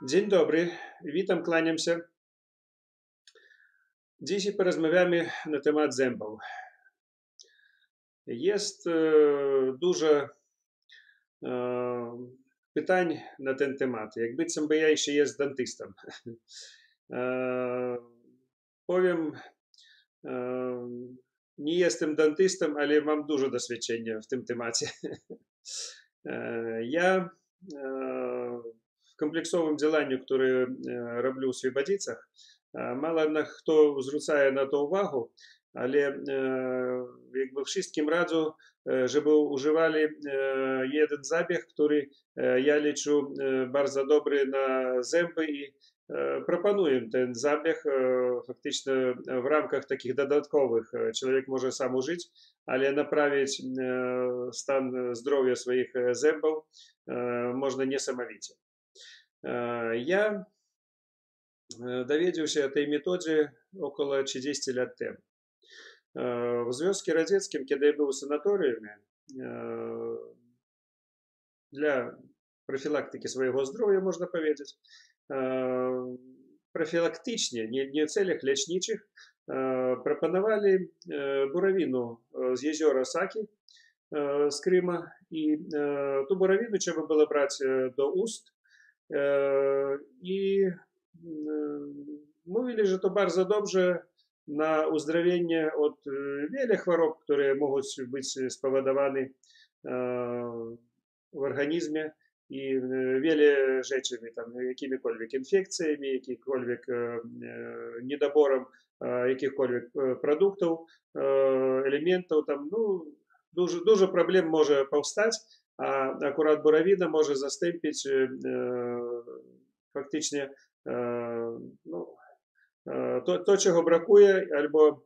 Dzień dobry, witam, kłaniam się. Dzisiaj porozmawiamy na temat zębów. Jest dużo pytań na ten temat. Jak bycem by ja jeszcze jest dentystą. Powiem, nie jestem dentystą, ale mam dużo doświadczenia w tym temacie. Ja w kompleksowym działaniu, które robię w Swobodicach, mało kto zwraca na to uwagę, ale jakby wszystkim radzę, żeby używali jeden zabieg, który ja liczę bardzo dobry na zęby i proponuję ten zabieg faktycznie w ramkach takich dodatkowych. Człowiek może sam użyć, ale naprawić stan zdrowia swoich zębów można niesamowicie. Ja dowiedział się o tej metodzie około 30 lat temu. W Związku Radzieckim, kiedy ja był w sanatorium, dla profilaktyki swojego zdrowia, można powiedzieć, profilaktycznie, nie w celach leczniczych, proponowali burawinu z jeziora Saki, z Kryma, i tu burawinu trzeba było brać do ust i mówili, że to bardzo dobrze na uzdrowienie od wielu chorób, które mogą być spowodowane w organizmie i wiele rzeczy, tam, jakimikolwiek infekcjami, jakimkolwiek niedoborem jakichkolwiek produktów, elementów, tam, no, dużo problem może powstać, a akurat burawina może zastąpić faktycznie no, to, czego brakuje, albo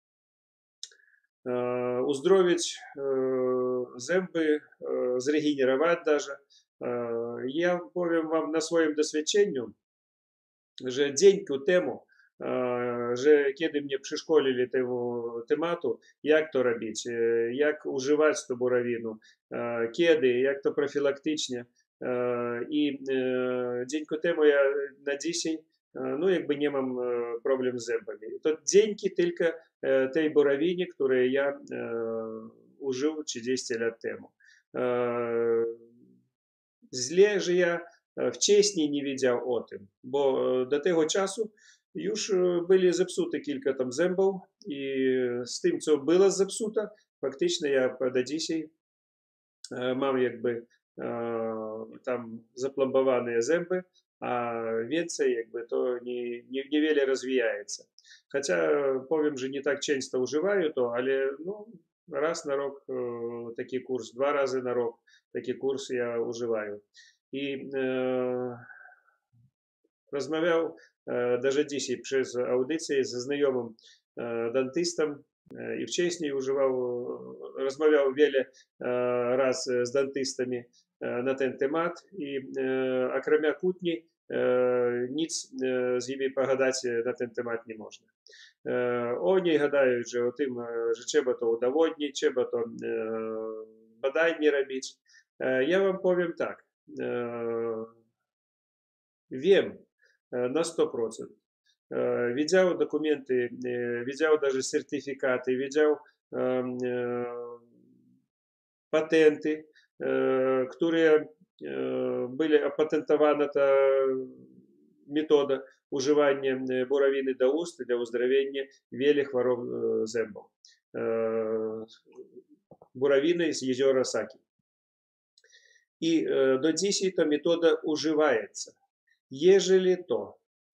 uzdrowić zęby, zregenerować даже. Ja powiem wam na swoim doświadczeniu, że dzięki temu, że kiedy mnie przeszkolili temu tematu, jak to robić, jak używać tę burawinę, kiedy, jak to profilaktycznie, i dzięki temu ja na dzisiaj no jakby nie mam problem z zębami. To dzięki tylko tej burawinie, której ja użył 30 lat temu. Źle, że ja wcześniej nie wiedział o tym, bo do tego czasu już byli zepsute kilka tam zębów i z tym, co było zepsute, faktycznie ja do dzisiaj mam jakby tam zaplombowane zęby, a więcej jakby to niewiele rozwijaється. Хоча powiem, że nie tak często używają to, ale no, raz na rok taki kurs, 2 razy na rok taki kurs ja używają. I rozmawiał даже dzisiaj przez audycję ze znajomym dentystą i wcześniej rozmawiał wiele razy z dentystami na ten temat i окромя kłótni nic z nimi pogadać na ten temat nie można. Oni gadają, że o tym, że trzeba to udowodnić, trzeba to badań robić. Ja wam powiem tak, wiem na 100%. Widział dokumenty, widział даже certyfikaty, widział patenty, które byli opatentowane ta metoda używania burawiny do ust dla uzdrowienia wielu chorób zębów. Burawiny z jeziora Saki. I do dzisiaj ta metoda używaється. Jeżeli to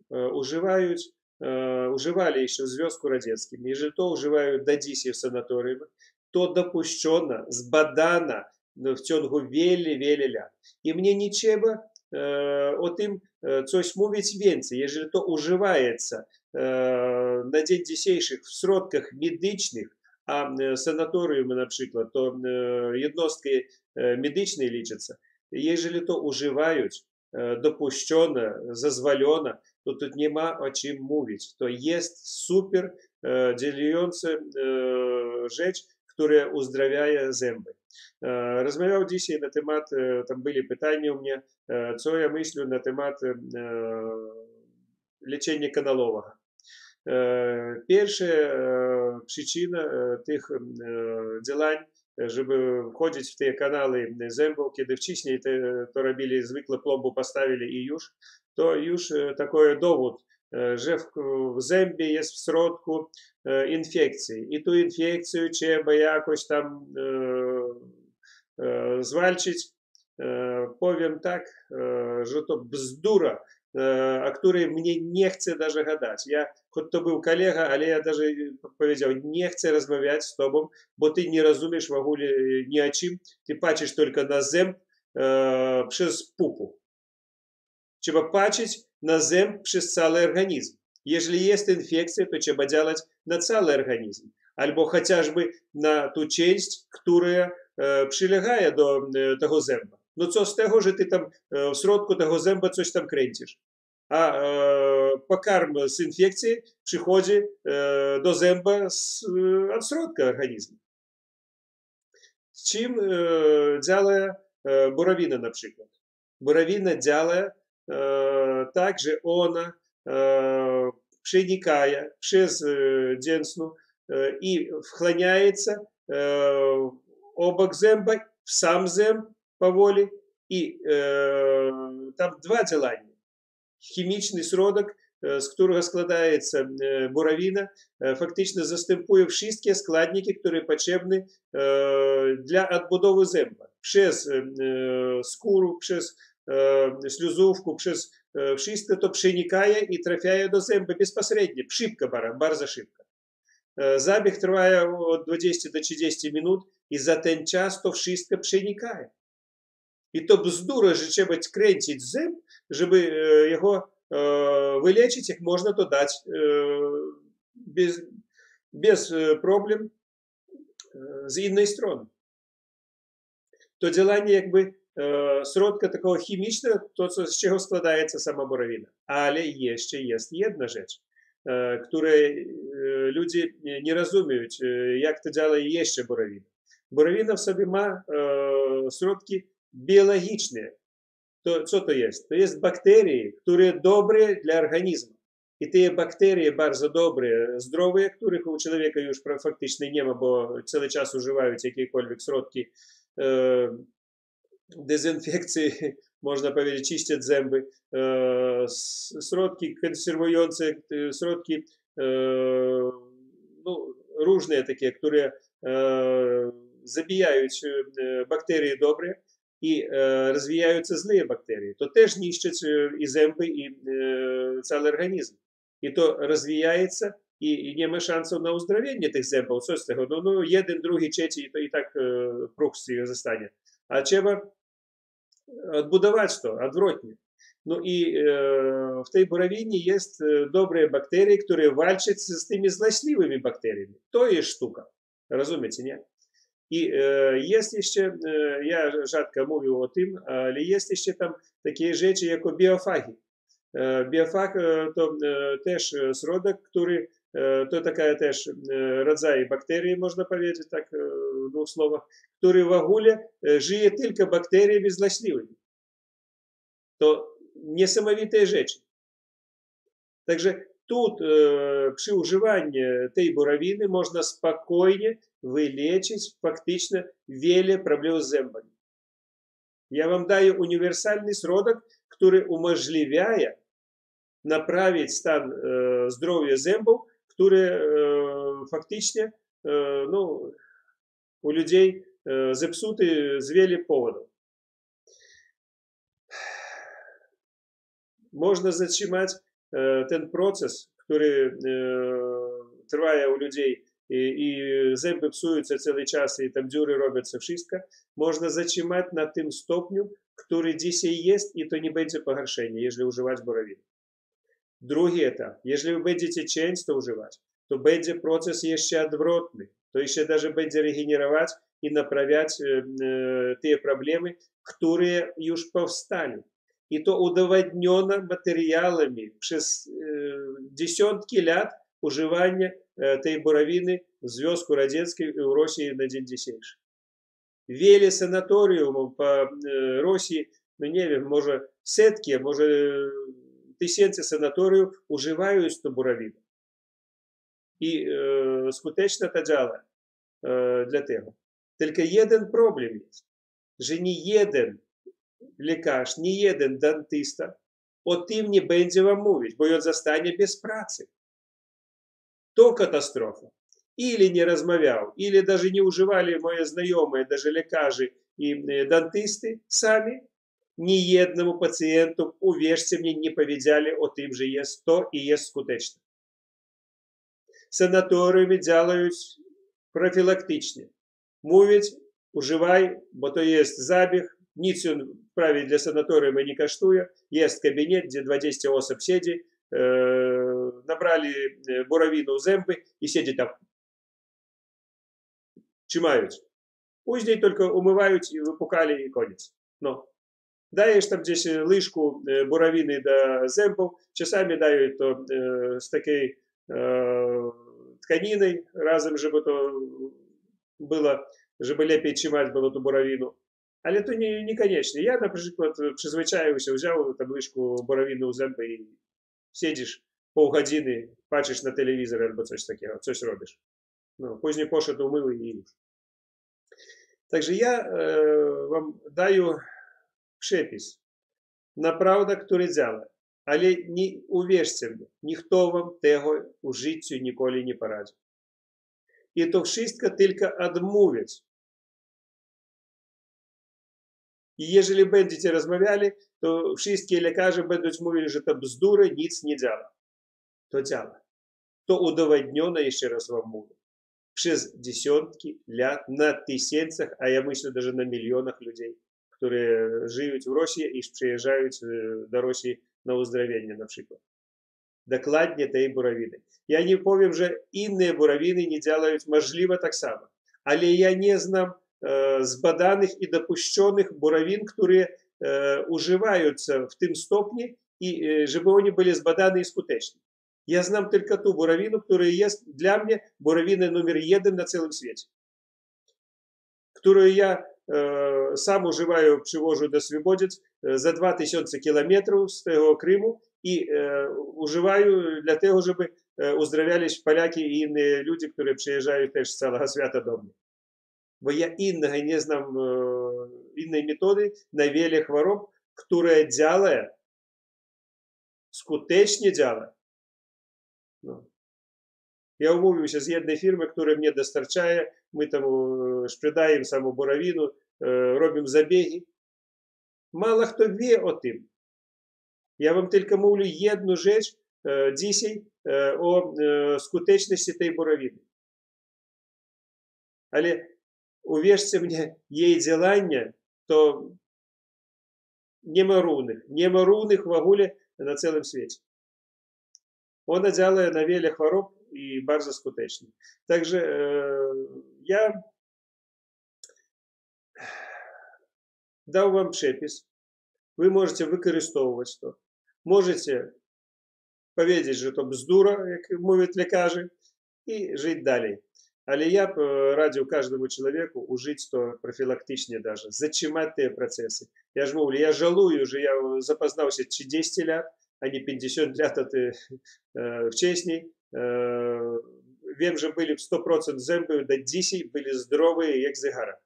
używali jeszcze w Związku Radzieckim, jeżeli to używają do dzisiaj w sanatorium, to dopuszczono, zbadano w ciągu wielu lat. I mnie nie trzeba o tym coś mówić więcej. Jeżeli to używaється na dzień dzisiejszy w środkach medycznych, a sanatoriumy na przykład to jednostki medyczne liczаться, jeżeli to używają dopuszczone, zezwolone, to тут nie ma o czym mówić. To jest super działająca rzecz, które uzdrawia zęby. Rozmawiał dzisiaj na temat, tam byli pytania u mnie, co ja myślę на temat leczenia kanalowego. Pierwsza przyczyna tych działań, żeby wchodzić w te kanały zębów, kiedy wcześniej to robili, zwykle plombu postawili i to już taki dowód, że w zębie jest w środku infekcji. I tu infekcję trzeba jakoś tam zwalczyć. Powiem tak, że to bzdura, o której mnie nie chce даже gadać. Choć to był kolega, ale ja даже powiedział, nie chcę rozmawiać z tobą, bo ty nie rozumiesz w ogóle ni o czym. Ty patrzysz tylko na zęb przez pupу. Trzeba patrzeć na zęb przez cały organizm. Jeżeli jest infekcja, to trzeba działać na cały organizm. Albo chociażby na tą część, która przylega do tego zęba. No co z tego, że ty tam w środku tego zęba coś tam kręcisz. A pokarm z infekcji przychodzi do zęba od środka organizmu. Z czym działa borowina na przykład? Borowina działa tak, że ona przenikaje przez dzięsną i wchłaniaється obok zęba, w sam zęb powoli. I tam dwa działania. Chemiczny środek, z którego składaється borowina, faktycznie zastępuje wszystkie składniki, które potrzebne dla odbudowy zęba. Przez skórę, przez śluzówkę, przez wszystko to przenikaje i trafia do zęba bezpośrednio, szybko, bardzo szybko. Zabieg trwa od 20 do 30 minut i za ten czas to wszystko przenikaje. I to bzdura, że trzeba kręcić zęb, żeby jego wyleczyć, jak można to dać bez problem z innej strony. To działanie jakby środka takiego chemicznego, to z czego składaється sama borowina. Ale jeszcze jest jedna rzecz, której ludzie nie rozumieją, jak to działa jeszcze borowina. Borowina w sobie ma środki biologiczne. Co to jest? To jest bakterie, które dobre dla organizmu. I te bakterie bardzo dobre, zdrowe, których u człowieka już faktycznie nie ma, bo cały czas używają jakiekolwiek środki dezynfekcji, można powiedzieć, czyścić zęby, środki konserwujące, środki różne takie, które zabijają bakterie dobre i rozwijаються złe bakterie. To też niszczyć i zęby, i cały organizm. I to rozwijaється, i nie ma szансów na uzdrowienie tych zębów. Co z tego? No jeden, drugi, trzeci, to i tak próg zostanie. A trzeba odbudować to, odwrotnie. No i w tej borowinie jest dobre bakterie, które walczą z tymi złośliwymi bakteriami. To jest sztuka. Rozumiecie, nie? I jest jeszcze, ja rzadko mówię o tym, ale jest jeszcze tam takie rzeczy jak biofagi. Biofag to też środek, który to taka też rodzaj bakterii, można powiedzieć tak w dwóch słowach, który w ogóle żyje tylko bakteriami złośliwymi. To niesamowite rzeczy. Także тут przy używaniu tej borowiny można spokojnie wyleczyć faktycznie wiele problemów z zębami. Ja wam daję uniwersalny środek, który umożliwia naprawić stan zdrowia zębów, który faktycznie u ludzi zepsuty z wielu powodów. Można zatrzymać ten proces, który trwa u ludzi i zęby psują cały czas i tam dziury robią wszystko, można zatrzymać na tym stopniu, który dzisiaj jest i to nie będzie pogorszenie, jeżeli używać borowiny. Drugi etap, jeżeli będziecie często używać, to będzie proces jeszcze odwrotny. To jeszcze даже będzie regenerować i naprawiać te problemy, które już powstali. I to udowodniono materiałami przez dziesiątki lat używania tej borowiny w Związku Radzieckim i w Rosji na dzień dzisiejszy. Wiele sanatoriumów po Rosji, no nie wiem, może setki, może tysięcy sanatoriów używają to буравину. I skutecznie to działa dla tego. Tylko jeden problem jest, że nie jeden lekarz, nie jeden dentysta o tym nie będzie wam mówić, bo on zostanie bez pracy. To katastrofa. Или не размовлял, или даже не уживали мои знакомые, даже лекари и дантисты сами, ни одному пациенту, уверьте мне, не поведали о тем же есть то и есть скутечно. Санаторіями делают профілактичні. Мовить, уживай, бо то есть забіг, ніц він вправі для санаторіума не коштує, есть кабінет, де 20 осіб сидить, набрали буравину в зęby и сидят там. Чимають. Później tylko umywaють i wypukali i koniec. No. Dajesz tam gdzieś łyżku burawiny do zębów, czasami dają to z takiej tkaniny razem, żeby to było, żeby lepiej trzymać było tą burawinu. Ale to niekoniecznie. Ja na przykład przyzwyczaiłem się, wziął tam łyżku burawiny w zęby i siedzisz pół godziny, patrzysz na telewizor albo coś takiego, coś robisz. No, później poszedł, umył i już. Także ja wam daję przepis, naprawdę, który działa. Ale nie uwierzcie mnie, nikt wam tego w życiu nigdy nie poradzi. I to wszystko tylko odmówić. I jeżeli będziecie rozmawiali, to wszystkie lekarze będą mówili, że to bzdury, nic nie działa. To działa. To udowodnione, jeszcze raz wam mówię. Przez dziesiątki lat, na tysiącach, a ja myślę, даже na milionach ludzi, które żyją w Rosji i przyjeżdżają do Rosji na uzdrowienie na przykład. Dokładnie tej burawiny. Ja nie powiem, że inne burawiny nie działają, możliwe tak samo. Ale ja nie znam zbadanych i dopuszczonych burawin, które używаются w tym stopniu, i żeby oni byli zbadane i skuteczni. Ja znam tylko tą burawinę, która jest dla mnie burawina numer 1 na całym świecie. Którą ja sam używаю, przywożę do Свободец za 2000 kilometrów z tego Krymu i używаю dla tego, żeby uzdrawiali Polaki i inne ludzie, które przyjeżdżają też z całego świata do mnie. Bo ja innego nie znam, innej metody na wiele chorób, które działają, skutecznie działają. No. Я умовився з jednej firmy, która mnie dostarczaje, my tam sprzedaємо саму буравину, робимо забіги. Мало хто wie o tym. Ja wam tylko mówię jedną rzecz dzisiaj o skuteczności tej burawiny. Ale uwierzcie mnie, jej działanie to nie ma równych. Nie ma równych w ogóle na całym świecie. Ona działa na wiele chorób i bardzo skutecznie. Także ja dał wam przepis. Wy możecie wykorzystywać to. Możecie powiedzieć, że to bzdura, jak mówią lekarze, i żyć dalej. Ale ja radził każdemu człowieku użyć to profilaktycznie даже, zatrzymać te procesy. Ja ж mówię, ja żałuję, że ja zapoznał się 30 lat, a nie 50 lat wcześniej. Wiem, że byli w 100% zęby, do dzisiaj byli zdrowi jak zegara.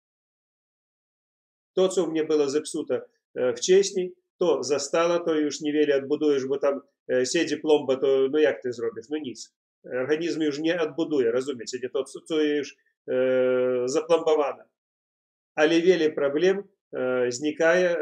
To, co u mnie było zepsute wcześniej, to zostało, to już niewiele odbudujesz, bo tam siedzi plomba, to no jak ty zrobisz? No nic. Organizm już nie odbuduje, rozumiecie? Nie to, co już zaplombowane. Ale wiele problem znikaje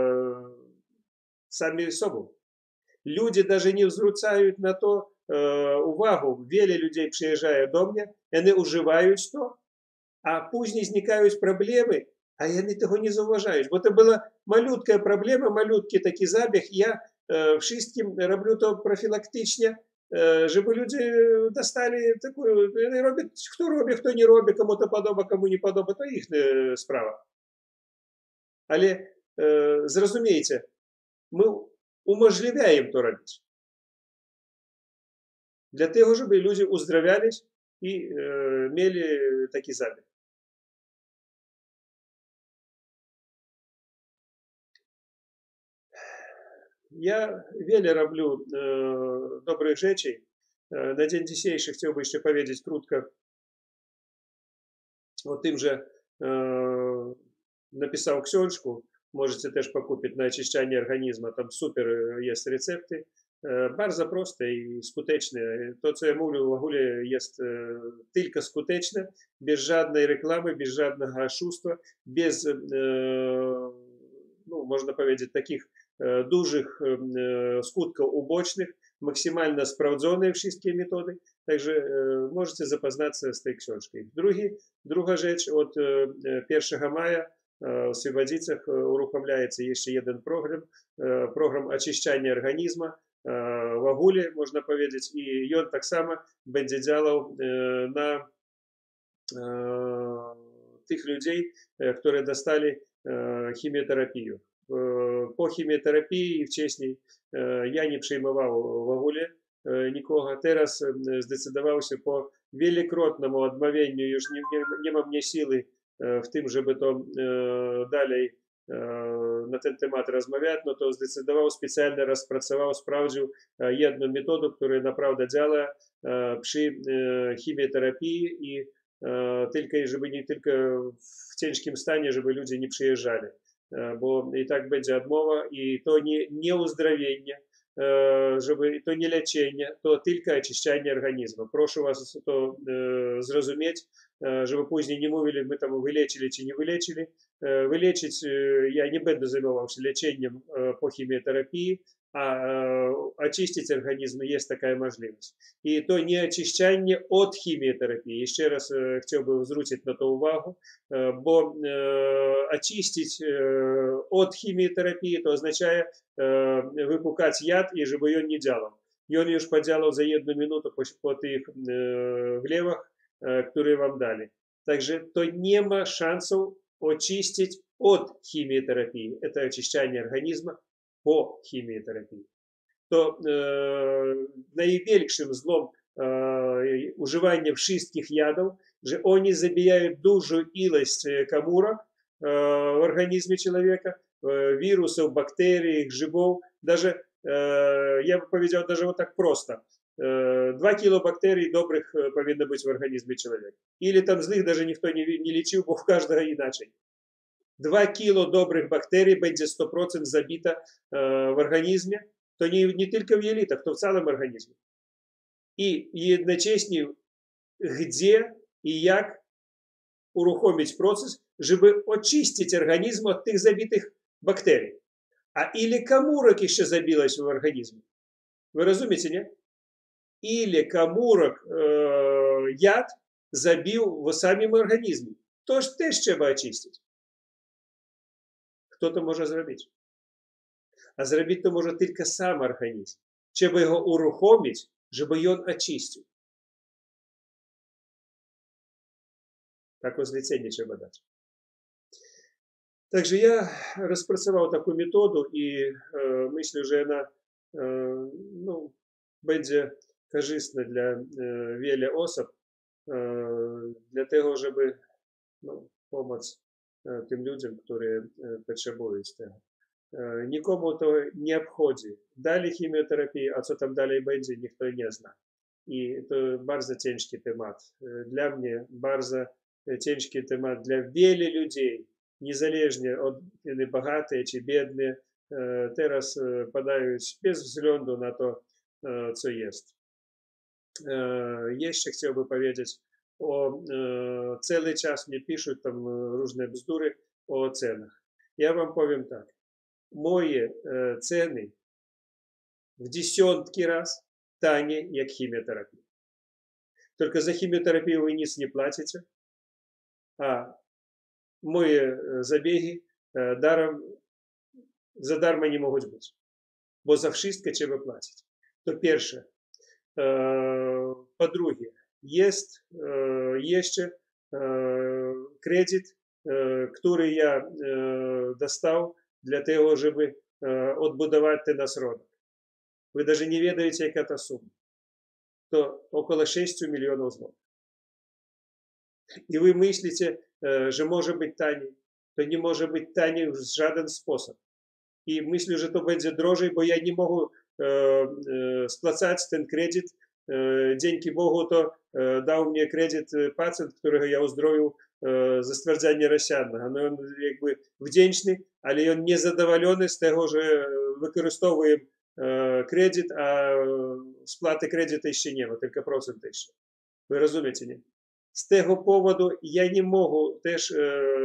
sami sobą. Ludzie даже nie zwracają na to uwagę. Wiele ludzi przyjeżdżają do mnie, oni używają to, a później znikają problemy, a oni tego nie zauważają, bo to była malutka problema, malutki taki zabieg. Ja wszystkim robię to profilaktycznie, żeby ludzie dostali taką, kto robi, kto nie robi, komu to podoba, komu nie podoba, to ich sprawa. Ale zrozumiejcie, my umożliwiaем to robić. Для того, żeby ludzie uzdrawiali і мелі такі забег. Я wiele robię dobrych rzeczy. Na dzień dzisiejszy chciałbym jeszcze powiedzieć krótko o tym, że napisał książkę. Możecie też pokupić na oczyszczanie organizmu. Tam super jest recepty. Bardzo proste i skuteczne. To, co ja mówię, w ogóle jest tylko skuteczne, bez żadnej reklamy, bez żadnego oszustwa, bez, no, można powiedzieć, takich dużych skutków ubocznych, maksymalnie sprawdzone wszystkie metody. Także możecie zapoznać się z tej książką. Druga rzecz, od 1 maja w Свободицах uruchamiается jeszcze jeden program oczyszczania organizmu. W ogóle, można powiedzieć, i on tak samo będzie działał na tych ludzi, którzy dostali chemioterapię. Po chemioterapii wcześniej ja nie przyjmował w ogóle nikogo. Teraz zdecydował się po wielokrotnemu odmawianiu, już nie mam mnie siły w tym, żeby to dalej na ten temat rozmawiać, no to zdecydował, specjalnie rozpracował, sprawdził jedną metodę, która naprawdę działa przy chemioterapii i tylko, żeby nie tylko w ciężkim stanie, żeby ludzie nie przyjeżdżali, bo i tak będzie odmowa i to nie uzdrowienie, żeby to nie leczenie, to tylko oczyszczanie organizmu. Proszę was to zrozumieć, żeby później nie mówili, my tam wyleczyli czy nie wyleczyli. Wyleczyć ja nie będę zajmował się leczeniem po chemioterapii, a очистить организм есть такая możliwość. I to nie oczyszczanie od chemioterapii. Jeszcze raz chciałbym zwrócić na to uwagę, bo очистить od chemioterapii to oznacza wypukać jad i żeby on nie działał. I on już podziałał za 1 minutę po tych wlewach, które wam dali. Także to nie ma szansów очистить od chemioterapii. Это очищение организма po chemioterapii. To największym złom używania wszystkich jadów, że oni zabijają dużą ilość komórek w organizmie człowieka, wirusów, bakterii, grzybów. Даже, я бы powiedział, даже вот так просто. 2 kilo bakterii dobrych powinno być w organizmie człowieka. Или tam złych даже никто nie liczył, bo u każdego inaczej. 2 kilo dobrych bakterii będzie 100% zabita w organizmie, to nie tylko w jelitach, to w całym organizmie. I jednocześnie gdzie i jak uruchomić proces, żeby oczyścić organizm od tych zabitych bakterii. A ile komórek jeszcze zabiłaś w organizmie? Wy rozumiecie, nie? Ile komórek jad zabił w samym organizmie. To też trzeba oczyścić. Kto to może zrobić? A zrobić to może tylko sam organizm. Trzeba його uruchomić, żeby on oczyścił. Takie zlecenie trzeba dać. Także ja rozpracował taką metodę i myślę, że ona no, będzie korzystna dla wielu osób, dla tego, żeby no, pomóc tym ludziom, którzy potrzebują tego. Nikomu to nie obchodzi. Dali chemioterapię, a co tam dalej będzie, nikt nie zna. I to bardzo ciężki temat. Dla mnie bardzo ciężki temat. Dla wielu ludzi, niezależnie od bogatych czy biednych, teraz padają bez względu na to, co jest. Jeszcze chciałbym powiedzieć cały czas mnie piszą tam różne bzdury o cenach. Ja wam powiem tak. Moje ceny w dziesiątki raz taniej jak chemioterapia. Tylko za chemioterapię wy nic nie płacicie, a moje zabiegi za darmo nie mogą być, bo za wszystko trzeba płacić. To pierwsze. Po drugie, jest jeszcze kredyt, który ja dostał для того, żeby odbudować ten ośrodek. Wy даже nie wiecie, jaka to suma. To około 6 milionów złotych. i вы myślicie, że może być taniej, to nie może być taniej w żaden sposób. I myślę, że to będzie drożej, bo ja nie mogę spłacać ten kredyt. Dzięki Bogu to dał mnie kredyt pacjent, którego ja uzdrowił ze stwierdzenia rozsiadnego. No, on jakby wdzięczny, ale on niezadowolony z tego, że wykorzystовує kredyt, a spłaty kredytu jeszcze nie ma, tylko procent jeszcze. Вы розумієте, nie? Z tego powodu ja nie mogę też,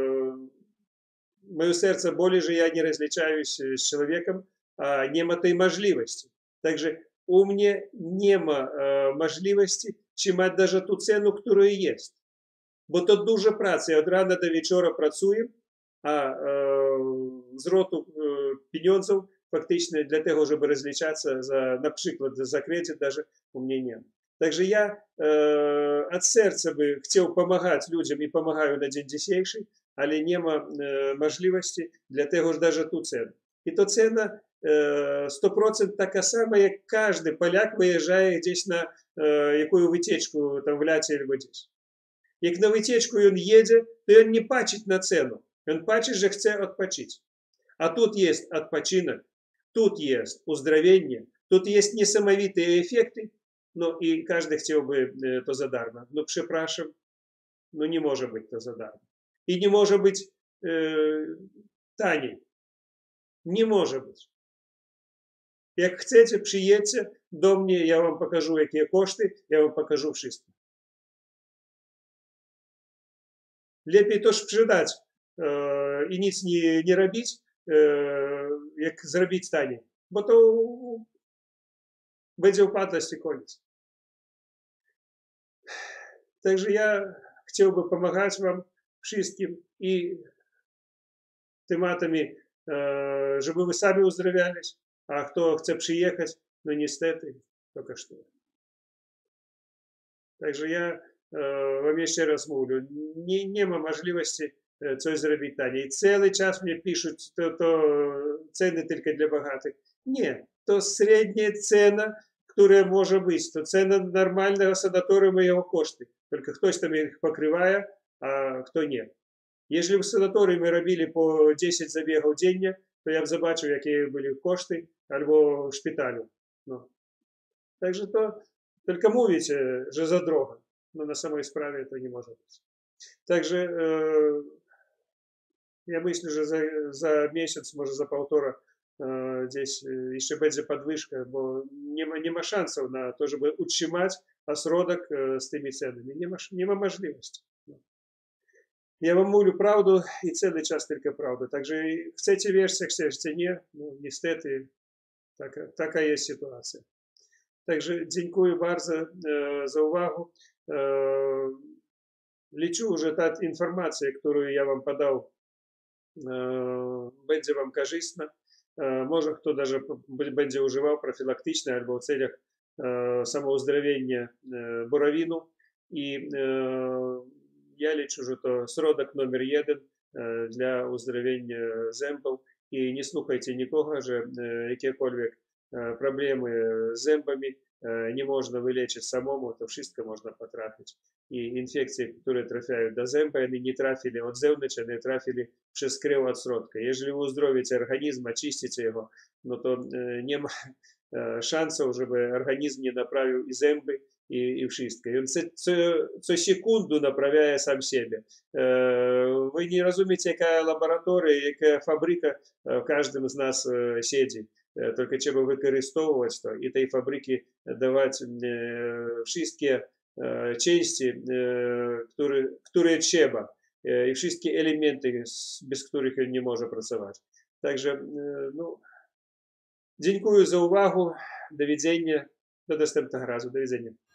moje serce boli, że ja nie rozliczаюсь z człowiekiem, a nie ma tej możliwości. Także u mnie nie ma możliwości trzymać даже tę cenę, która jest. Bo to dużo pracy. Od rana do wieczora pracuję, a zwrotu pieniądzów faktycznie dla tego, żeby rozliczаться za, na przykład za kredyt, даже u mnie nie ma. Także ja od serca by chciał pomagać ludziom i pomagаю na dzień dzisiejszy, ale nie ma możliwości dla tego, że даже tę cenę. I to cena 100% taka sama, jak każdy Polak wyjeżdża gdzieś na jakąś wycieczkę, tam w lacie albo gdzieś. Jak na wycieczku on jedzie, to on nie patrzy na cenę. On patrzy, że chce odpocząć. A тут jest odpoczynek, тут jest uzdrowienie, тут jest niesamowite efekty, no i każdy chciałby to za darmo. No przepraszam, no nie może być to za darmo. I nie może być taniej. Nie może być. Jak chcecie, przyjedźcie do mnie, ja wam pokażу, jakie koszty, ja wam pokażу wszystko. Lepiej to sprzedać i nic nie robić, jak zrobić taniej. Bo to będzie upadłość i koniec. Także ja chciałbym pomagać wam wszystkim i tematami, żeby вы сами uzdrowiались, a kto chce przyjechać, no niestety, to kosztuje. Także ja wam jeszcze raz mówię, nie ma możliwości coś zrobić taniej. Cały czas mnie piszą, to ceny tylko dla bogatych. Nie, to średnia cena, która może być. To cena normalnego sanatorium i jego koszty. Tylko ktoś tam ich pokrywa, a kto nie. Jeżeli w sanatorium robili po 10 zabiegów dziennie, to ja bym zobaczył, jakie były koszty, albo w szpitalu. No. Także to tylko mówicie, że za drogo. No na samej sprawie to nie może być. Także ja myślę, że za miesiąc, może za półtora gdzieś jeszcze będzie podwyżka, bo nie ma szansów na to, żeby utrzymać ośrodek z tymi cenami. Nie ma możliwości. Ja wam mówię prawdę i cały czas tylko prawdę. Także chcecie wierzyć, chcecie nie, no niestety taka jest sytuacja. Także dziękuję bardzo za uwagę. Liczę, że ta informacja, którą ja wam podał, będzie wam korzystna. Może kto даже będzie używał profilaktycznie albo w celach samouzdrowienia burawinu. I ja liczę, że to środek numer 1 dla uzdrowienia zębów. I nie słuchajcie nikogo, że jakiekolwiek problemy z zębami nie można wyleczyć samemu, to wszystko można potrafić. I infekcje, które trafiają do zęba, one nie trafili od zewnątrz, one trafili przez krew od środka. Jeżeli wy uzdrowicie organizm, oczyścicie jego, no to nie ma szansów, żeby organizm nie naprawił i zęby, i wszystko. I on co sekundę naprawia sam siebie. Wy nie rozumiecie, jaka laboratoria, jaka fabryka w każdym z nas siedzi. Tylko trzeba wykorzystywać to i tej fabryki dawać wszystkie części, które trzeba i wszystkie elementy, bez których on nie może pracować. Także no, dziękuję za uwagę. Do widzenia. Do następnego razu. Do widzenia.